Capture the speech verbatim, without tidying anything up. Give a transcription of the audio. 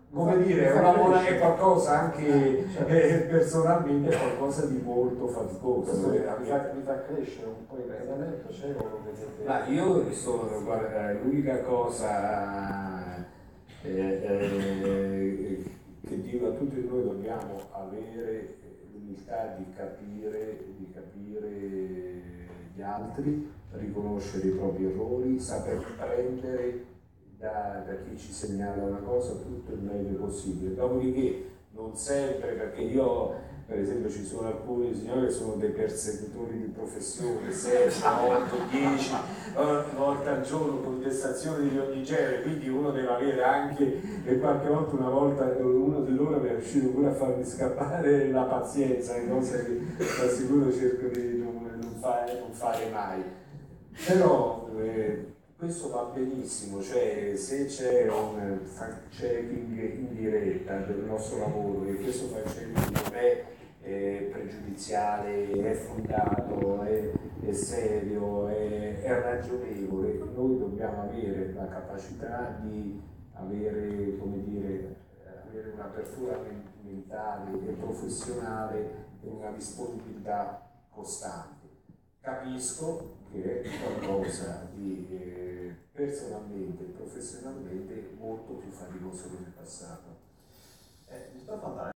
come dire, è, una, è qualcosa anche eh, personalmente, è qualcosa di molto faticoso. Mi fa, mi fa crescere un po' il cambiamento, cioè lo vedete? Ma io sono, guarda, l'unica cosa eh, eh, che dico a tutti noi, dobbiamo avere l'umiltà di capire, di capire gli altri, riconoscere i propri errori, saper prendere da, da chi ci segnala una cosa tutto il meglio possibile. Dopodiché non sempre, perché io per esempio ci sono alcuni signori che sono dei persecutori di professione, sette, otto, dieci volte al giorno, contestazioni di ogni genere, quindi uno deve avere anche, e qualche volta una volta uno di loro è riuscito pure a farmi scappare la pazienza, cosa che da sicuro cerco di non, non, fare, non fare mai. Però eh, questo va benissimo, cioè se c'è un fact-checking in diretta del nostro lavoro e questo fact-checking non è eh, pregiudiziale, è fondato, è, è serio, è, è ragionevole, noi dobbiamo avere la capacità di avere, come dire, avere un'apertura mentale e professionale e una disponibilità costante. Capisco che è qualcosa di eh, personalmente e professionalmente molto più faticoso che nel passato. Eh, mi sto parlando